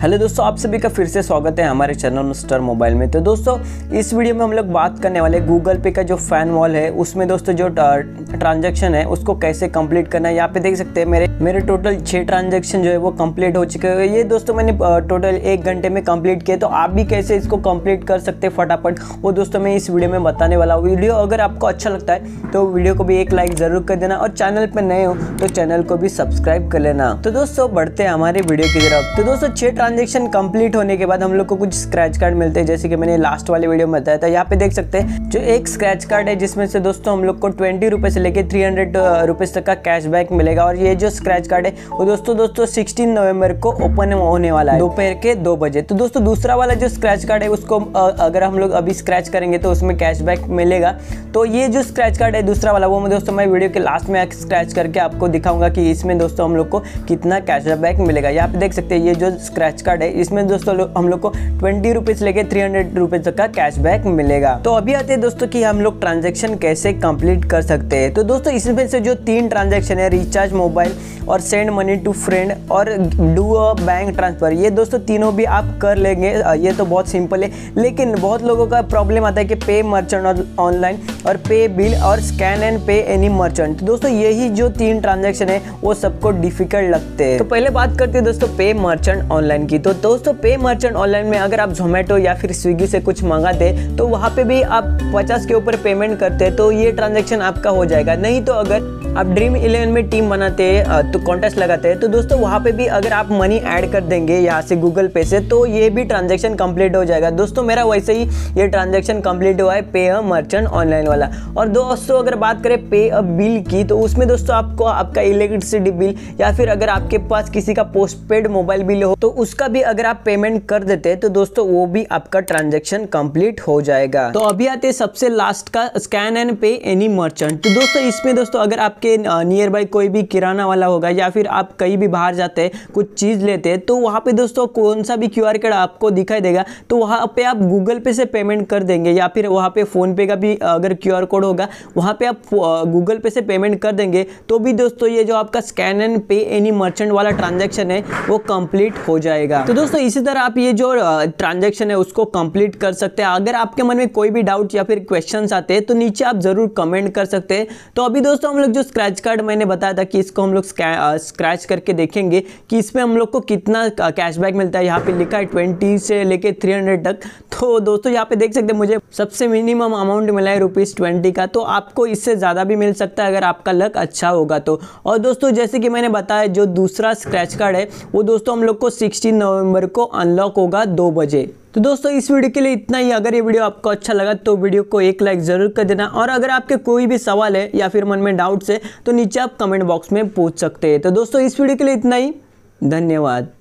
Hello दोस्तों, आप सभी का फिर से स्वागत है हमारे चैनल मिस्टर मोबाइल में। तो दोस्तों इस वीडियो में हम लोग बात करने वाले गूगल पे का जो फैन वॉल है उसमें दोस्तों जो ट्रांजैक्शन है उसको कैसे कंप्लीट करना है। यहाँ पे देख सकते हैं मेरे टोटल 6 ट्रांजैक्शन जो है वो कंप्लीट हो चुके हैं। ये दोस्तों मैंने टोटल 1 घंटे में कंप्लीट किए। तो आप भी कैसे इसको कंप्लीट कर सकते हैं फटाफट, वो दोस्तों मैं इस वीडियो में बताने वाला हूँ। वीडियो अगर आपको अच्छा लगता है तो वीडियो को भी एक लाइक ज़रूर कर देना, और चैनल पर नए हो तो चैनल को भी सब्सक्राइब कर लेना। तो दोस्तों बढ़ते हैं हमारे वीडियो की तरफ। तो दोस्तों 6 ट्रांजैक्शन कंप्लीट होने के बाद हम लोग को कुछ स्क्रैच कार्ड मिलते हैं, जैसे कि मैंने लास्ट वाले वीडियो में बताया था। यहाँ पे देख सकते हैं जो एक स्क्रैच कार्ड है जिसमें से दोस्तों हम लोग को 20 रुपये से लेकर 300 रुपीज़ तक का कैशबैक मिलेगा। और ये जो स्क्रैच कार्ड है वो दोस्तों 16 नवंबर को ओपन होने वाला है दोपहर के 2 बजे। तो दोस्तों दूसरा वाला जो स्क्रैच कार्ड है उसको अगर हम लोग अभी स्क्रैच करेंगे तो उसमें कैशबैक मिलेगा। तो ये जो स्क्रैच कार्ड है दूसरा वाला, वो मैं दोस्तों मैं वीडियो के लास्ट में स्क्रैच करके आपको दिखाऊंगा कि इसमें दोस्तों हम लोग को कितना कैशबैक मिलेगा। यहाँ पे देख सकते हैं ये जो स्क्रैच कार्ड है इसमें दोस्तों हम लोग को 20 रुपीज़ लेके 300 रुपीज़ तक का कैशबैक मिलेगा। तो अभी आते हैं दोस्तों कि हम लोग ट्रांजैक्शन कैसे कंप्लीट कर सकते हैं। तो दोस्तों इसमें से जो 3 ट्रांजैक्शन है, रिचार्ज मोबाइल और सेंड मनी टू फ्रेंड और डू अ बैंक ट्रांसफर, ये दोस्तों तीनों भी आप कर लेंगे। ये तो बहुत सिंपल है, लेकिन बहुत लोगों का प्रॉब्लम आता है कि पे मर्चेंट ऑनलाइन और पे बिल और scan and pay any merchant. तो दोस्तों यही जो 3 ट्रांजैक्शन है वो सबको डिफिकल्ट लगते हैं। तो पहले बात करते हैं दोस्तों पे मर्चेंट ऑनलाइन की। तो दोस्तों पे मर्चेंट ऑनलाइन में अगर आप जोमेटो या फिर स्विगी से कुछ मंगाते तो वहाँ पे भी आप 50 के ऊपर पेमेंट करते हैं तो ये ट्रांजैक्शन आपका हो जाएगा। नहीं तो अगर आप ड्रीम 11 में टीम बनाते हैं तो कॉन्टेस्ट लगाते हैं तो दोस्तों वहाँ पे भी अगर आप मनी ऐड कर देंगे यहाँ से गूगल पे से तो ये भी ट्रांजैक्शन कंप्लीट हो जाएगा। दोस्तों मेरा वैसे ही ये ट्रांजैक्शन कंप्लीट हुआ है पे अ मर्चेंट ऑनलाइन वाला। और दोस्तों अगर बात करें पे अ बिल की, तो उसमें दोस्तों आपको आपका इलेक्ट्रिसिटी बिल या फिर अगर आपके पास किसी का पोस्टपेड मोबाइल बिल हो तो उसका भी अगर आप पेमेंट कर देते हैं तो दोस्तों वो भी आपका ट्रांजैक्शन कंप्लीट हो जाएगा। तो अभी आते हैं सबसे लास्ट का scan and pay any merchant. तो दोस्तों इसमें दोस्तों अगर आपके नियर बाय कोई भी किराना वाला होगा या फिर आप कहीं भी बाहर जाते हैं कुछ चीज़ लेते हैं तो वहाँ पे दोस्तों कौन सा भी QR कोड आपको दिखाई देगा तो वहाँ पे आप गूगल पे से पेमेंट कर देंगे, या फिर वहाँ पे फ़ोन पे का भी अगर QR कोड होगा वहाँ पे आप गूगल पे से पेमेंट कर देंगे तो भी दोस्तों ये जो आपका scan and pay any merchant वाला ट्रांजैक्शन है वो कंप्लीट हो जाएगा। तो दोस्तों इसी तरह आप ये जो ट्रांजैक्शन है उसको कंप्लीट कर सकते हैं। अगर आपके मन में कोई भी डाउट या फिर क्वेश्चंस आते हैं तो नीचे आप जरूर कमेंट कर सकते हैं। तो अभी दोस्तों हम लोग जो स्क्रैच कार्ड मैंने बताया था कि इसको हम लोग स्क्रैच करके देखेंगे कि इसमें हम लोग को कितना कैशबैक मिलता है। यहाँ पे लिखा है 20 से लेके 300 तक। तो दोस्तों यहाँ पे देख सकते हैं मुझे सबसे मिनिमम अमाउंट मिला है ₹20 का। तो आपको इससे ज़्यादा भी मिल सकता है अगर आपका लक अच्छा होगा तो। और दोस्तों जैसे कि मैंने बताया जो दूसरा स्क्रैच कार्ड है वो दोस्तों हम लोग को 16 नवंबर को अनलॉक होगा 2 बजे। तो दोस्तों इस वीडियो के लिए इतना ही। अगर ये वीडियो आपको अच्छा लगा तो वीडियो को एक लाइक ज़रूर कर देना, और अगर आपके कोई भी सवाल है या फिर मन में डाउट्स है तो नीचे आप कमेंट बॉक्स में पूछ सकते हैं। तो दोस्तों इस वीडियो के लिए इतना ही, धन्यवाद।